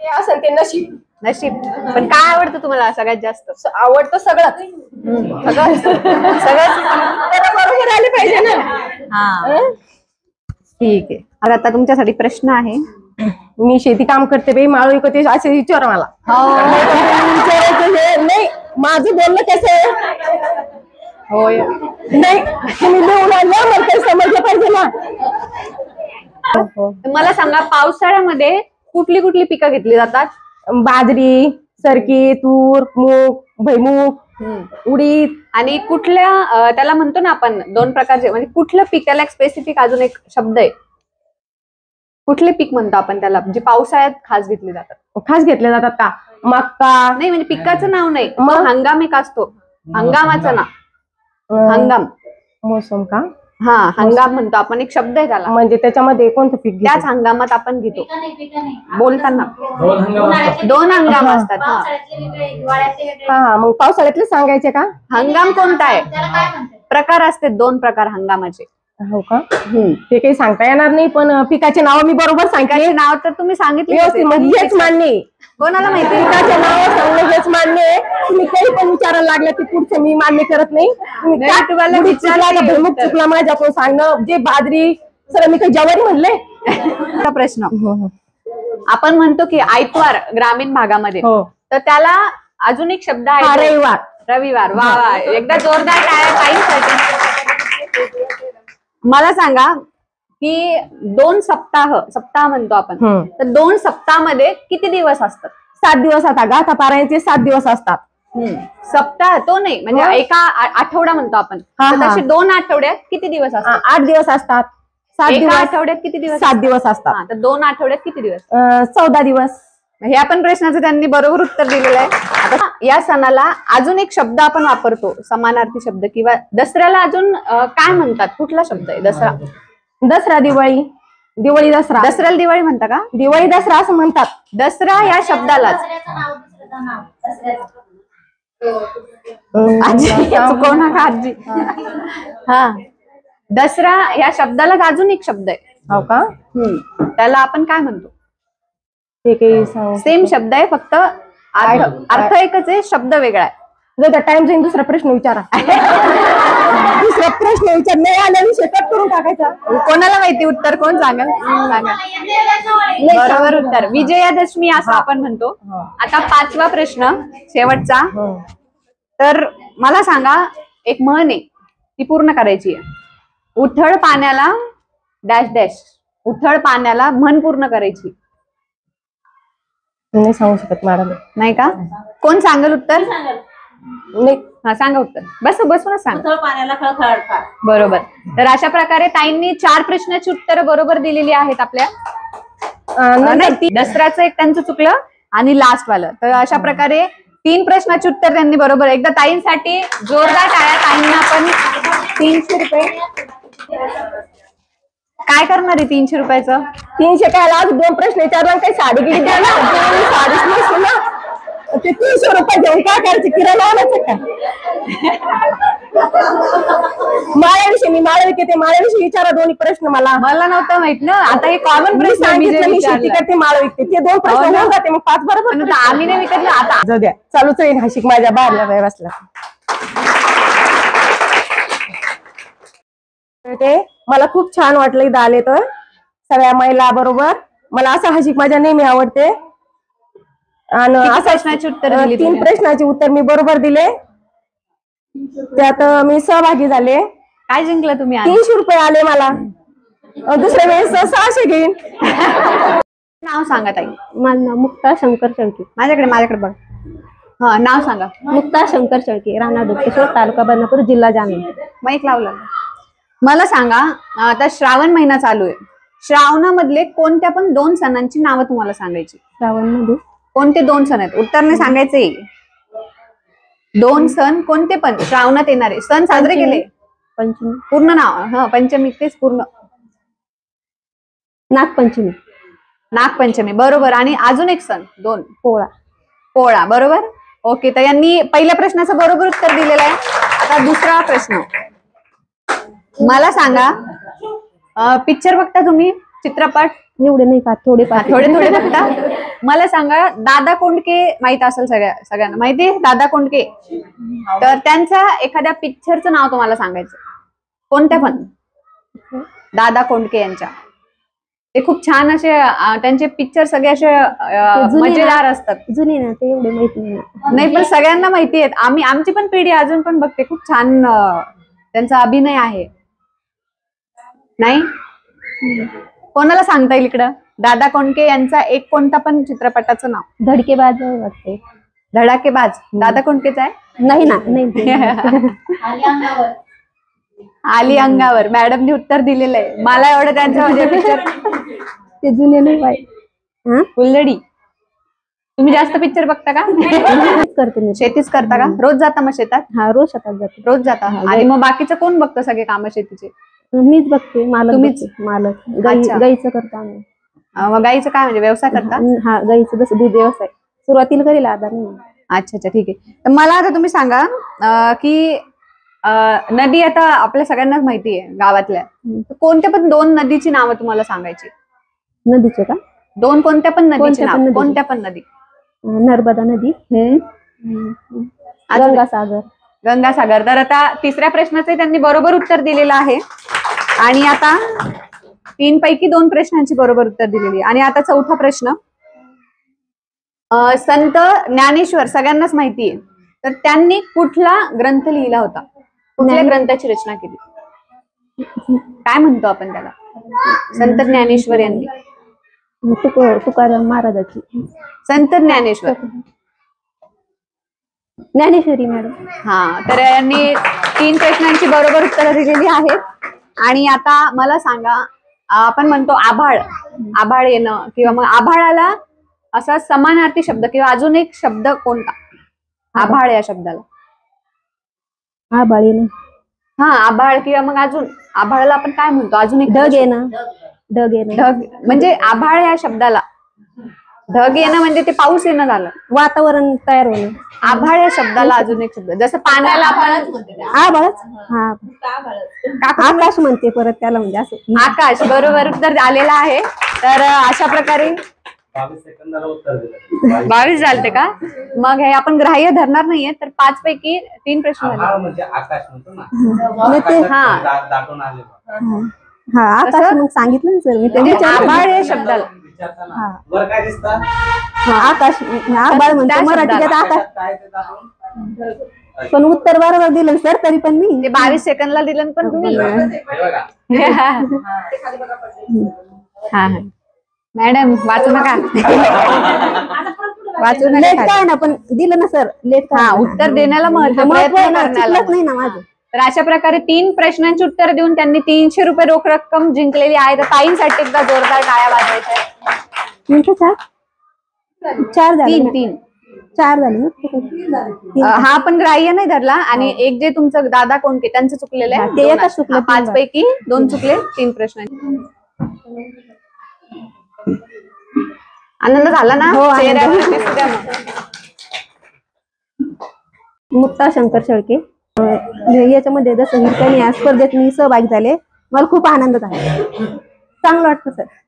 ते असेल ते नशीब. नशीब. पण काय आवडतं तुम्हाला सगळ्यात जास्त? आवडतं सगळंच. सगळंच बरोबर आले पाहिजे ना. हा ठीक आहे. आता तुमच्यासाठी प्रश्न आहे. मी शेती काम करते बाई, माळू विकते असे विचार मला. विचारायचं नाही, माझं बोलणं कसं आहे. होय नाही तुम्ही लिहून आणलं मला काही समजलं पाहिजे ना. मला सांगा, पावसाळ्यामध्ये कुठली कुठली पिकं घेतली जातात? बाजरी, सरकी, तूर, मूग, भुईमूग, उडीद. आणि कुठल्या त्याला म्हणतो ना आपण दोन प्रकारचे, म्हणजे कुठलं पीक, त्याला एक स्पेसिफिक अजून एक शब्द आहे. कुठले पीक म्हणतो आपण त्याला, जे पावसाळ्यात खास घेतले जातात? खास घेतले जातात का? मक्का नाही, म्हणजे पिकाचं नाव नाही, हंगाम एक असतो, हंगामाचं नाव. हंगाम मोसम का? हा हंगाम म्हणतो आपण, एक शब्द आहे त्याला. म्हणजे त्याच्यामध्ये कोणतं पीक त्याच हंगामात आपण घेतो बोलताना. दोन हंगाम असतात. हा मग पावसाळ्यातले सांगायचे का? हंगाम कोणता आहे? प्रकार असते, दोन प्रकार हंगामाचे. हो का? ते काही सांगता येणार नाही, पण पिकाचे नाव मी बरोबर सांगते. नाव तर तुम्ही सांगितले, हेच मान्य आहे. कोणाला माहिती? पिकाचे नाव सांगणं हेच मान्य आहे. तुम्ही काही पण विचारायला लागला की पुढचं मी मान्य करत नाही. तुम्हाला भुईमूग चुकला माझ्याकडून सांगणं, जे बाजरी सर मी काही ज्वारी म्हणले. प्रश्न आपण म्हणतो की आयतवार ग्रामीण भागामध्ये, तर त्याला अजून एक शब्द आहे, रविवार. रविवार. वा वा, एकदा जोरदार टाळ्या ताईंसाठी. मला सांगा की 2 सप्ताह म्हणतो आपण, तर 2 सप्ताहामध्ये किती दिवस असतात? 7 दिवस असतात. गाथापारायणचे 7 दिवस असतात. सप्ताह तो नाही, म्हणजे एका आठवडा म्हणतो आपण, तसे 2 आठवड्यात किती दिवस असतात? 8 दिवस असतात. 7 दिवस आठवड्यात किती दिवस? 7 दिवस असतात. तर 2 आठवड्यात किती दिवस? 14 दिवस. ह्या पण प्रश्नाचं त्यांनी बरोबर उत्तर दिलेलं आहे. आता या सणाला अजून एक शब्द आपण वापरतो, समानार्थी शब्द, किंवा दसऱ्याला अजून काय म्हणतात? कुठला शब्द आहे? दसरा, दसरा, दिवाळी, दिवाळी दसरा. दसऱ्याला दिवाळी म्हणता का? दिवाळी दसरा असं म्हणतात. दसरा या शब्दालाच आजी. हा, दसरा या शब्दालाच अजून एक शब्द आहे. हो का? त्याला आपण काय म्हणतो? ते काही सेम शब्द आहे, फक्त अर्थ एकच आहे, शब्द वेगळा आहे. जर टाइम जाईल दुसरा प्रश्न विचारा. दुसरा प्रश्न विचार, नाही आल्याविषयी कट करून टाकायचा. कोणाला माहिती उत्तर? कोण सांगाल? बरोबर उत्तर विजयादशमी असं आपण म्हणतो. आता 5वा प्रश्न, शेवटचा. तर मला सांगा, एक म्हण आहे, ती पूर्ण करायची आहे. उथळ पाण्याला डॅश डॅश. उथळ पाण्याला म्हण पूर्ण करायची. नाही सांगू शकत मॅडम. नाही का? कोण सांगेल उत्तर? नाही. हा सांगा उत्तर. बसूनच सांगा. पाण्याला खळखळाट फार. बरोबर. तर अशा प्रकारे ताईंनी 4 प्रश्नाची उत्तरं बरोबर दिलेली आहेत आपल्या. दसऱ्याचं एक त्यांचं चुकलं आणि लास्ट वालं. तर अशा प्रकारे 3 प्रश्नाची उत्तर त्यांनी बरोबर. एकदा ताईंसाठी जोरदार टाळ्या. ताईंना आपण 300 रुपये. काय करणार आहे 300 रुपयाचं? 300 काय? आज 2 प्रश्न विचारला, काही साडी गिडी द्या ना. साडीच नसते ना. ते 300 रुपये घेऊन काय करायचं? किराणा आणायचं का? माळ्याविषयी मी माळा विकते, माळ्याविषयी विचारा 2 प्रश्न. मला नव्हतं माहित ना. आता हे कॉमन प्रश्न. मी शेती करते, माळा विकते, ते 2 प्रश्न होऊन जाते. मग 5 बरोबर. आम्ही नाही विकत. आता जाऊ द्या, चालूच येईल हाशिक माझ्या बाहेरला बसला. ते मला खूप छान वाटलं इथं आले तर सगळ्या महिला बरोबर. मला असं हाशिक माझ्या नेहमी आवडते. आणि प्रश्नाची उत्तर दिली. 3 प्रश्नाची उत्तर मी बरोबर दिले. त्यात मी सहभागी झाले. काय जिंकलं तुम्ही? 300 रुपये आले मला. दुसऱ्या वेळेस 600 घेईन. नाव सांगा ताई. माझं नाव मुक्ता शंकर शेळके. माझ्याकडे बघ. हा, नाव सांगा. मुक्ता शंकर शेळके, राणा दुधकेश्वर, तालुका बदनापूर, जिल्हा जालना. माईक लावला. मला सांगा, आता श्रावण महिना चालू आहे. श्रावणामधले कोणत्या पण 2 सणांची नावं तुम्हाला सांगायची. श्रावण मध्ये कोणते 2 सण आहेत? उत्तर नाही सांगायचे. 2 सण कोणते पण श्रावणात येणारे सण साजरे केले. पंचमी. पूर्ण नाव? पंचमी तेच पूर्ण. नागपंचमी. नागपंचमी बरोबर. आणि अजून एक सण 2. पोळा बरोबर. ओके, तर यांनी पहिल्या प्रश्नाचं बरोबर उत्तर दिलेलं आहे. आता दुसरा प्रश्न. मला सांगा, पिक्चर बघता तुम्ही? चित्रपट एवढे नाही पाहत, थोडेफार. थोडे थोडे बघता. मला सांगा, दादा कोंडके माहित असेल सगळ्यांना माहिती आहे दादा कोंडके. तर त्यांचा एखाद्या पिक्चरचं नाव तुम्हाला सांगायचं, कोणत्या पण. दादा कोंडके यांच्या ते खूप छान असे त्यांचे पिक्चर सगळे असे मजेदार असतात. जुनी ना ते एवढे माहिती नाही. नाही पण सगळ्यांना माहिती आहेत. आमची पण पिढी अजून पण बघते. खूप छान त्यांचा अभिनय आहे. नाही कोणाला सांगता येईल इकडं दादा कोंडके यांचा एक कोणता पण चित्रपटाचं नाव? धडकेबाज वाटते. धडाकेबाज दादा कोंडकेच आहे? नाही ना, नाही. आली अंगावर मॅडमनी उत्तर दिलेलं आहे. मला एवढं त्यांचं म्हणजे पिक्चर ते जुने नाही पाहिजे. फुलझडी. तुम्ही जास्त पिक्चर बघता का? करते मी. शेतीच करता का? रोज जाता मग शेतात? हा, रोज शेतात जाते. रोज जाता. आणि मग बाकीचं कोण बघतं सगळे कामं शेतीचे? मीच बघते. तुम्हीच? मालक. अच्छा. गाईचं करतो आम्ही. मग गाईचं काय म्हणजे व्यवसाय करता? हा, गाईचं जसं दूध व्यवसाय सुरुवातीला करेल, आता नाही. अच्छा अच्छा, ठीक आहे. तर मला आता तुम्ही सांगा की नदी आता आपल्या सगळ्यांनाच माहिती आहे गावातल्या. कोणत्या पण 2 नदीची नावं तुम्हाला सांगायची. नदीचे का? 2 कोणत्या पण नदीची कोणत्या पण नाव. नदीची? कोणत्या पण नदी. नर्मदा नदी, गंगासागर. गंगासागर. तर आता तिसऱ्या प्रश्नाचे त्यांनी बरोबर उत्तर दिलेलं आहे. आणि आता 3 पैकी 2 प्रश्नांची बरोबर उत्तर दिलेली आहे. आणि आता चौथा प्रश्न. संत ज्ञानेश्वर सगळ्यांनाच माहिती आहे. तर त्यांनी कुठला ग्रंथ लिहिला होता? कुठल्या ग्रंथाची रचना केली? काय म्हणतो आपण त्याला? संत ज्ञानेश्वर यांनी. तुकाराम महाराजाची. संत ज्ञानेश्वर. ज्ञानेश्वरी मॅडम. हा, तर यांनी 3 प्रश्नांची बरोबर उत्तरं दिलेली आहेत. आणि आता मला सांगा, आपण म्हणतो आभाळ. आभाळ येणं किंवा मग आभाळाला असा समानार्थी शब्द किंवा अजून एक शब्द कोणता? आभाळ या शब्दाला. आभाळ येणं. हा, आभाळ किंवा मग अजून आभाळाला आपण काय म्हणतो? अजून एक ढग येणं. ढग येणं. ढग म्हणजे आभाळ या शब्दाला ढग येणं म्हणजे ते पाऊस येणं झालं. वातावरण तयार होणं. आभाळ या शब्दाला अजून एक शब्द, जसं पाण्याला आपण आभाळच. हा, आकाश म्हणते परत त्याला, म्हणजे असं. आकाश. बरोबर उत्तर आलेलं आहे. तर अशा प्रकारे 22 सेकंदाला उत्तर दिलं. 22 झालते का? मग हे आपण ग्राह्य धरणार नाहीये. तर 5 पैकी 3 प्रश्न झाले. आभाळ म्हणजे आकाश म्हणतो ना. हा. दाटून आले. हा, आकाश मग सांगितलं ना सर मी. म्हणजे आभाळ या शब्दाला वर काय दिसतं? आकाश. आभाळ म्हणतो मराठीत आकाश. काय ते दाखवून. पण उत्तर बरोबर दिलं सर, तरी पण मी. ते 22 सेकंदला दिलं पण तुम्ही. हे बघा. हा, मॅडम वाचू नका. वाचू लेट नका. काय ना, पण दिलं ना सर. लेट हा, उत्तर देण्याला महत्व, प्रयत्न करण्याला. नाही ना माझं. तर अशा प्रकारे 3 प्रश्नांची उत्तर देऊन त्यांनी 300 रुपये रोख रक्कम जिंकलेली आहे. तर ताईंसाठी एकदा जोरदार टाळ्या वाजवायच्या. 4 झाले. 3 4 झाले ना. हा आपण ग्राह्य नाही धरला. आणि एक जे तुमचं दादा कोंडके त्यांचं चुकलेलं आहे, ते एकच चुकलं. 5 पैकी 2 चुकले. 3 प्रश्न. आनंद झाला ना? हो, चेहऱ्यावर दिसू द्या मग. मुक्ता शंकर शेळके. याच्यामध्ये जसं हिरकणी या स्पर्धेत मी सहभागी झाले. मला खूप आनंद झाला. चांगलं वाटतं सर.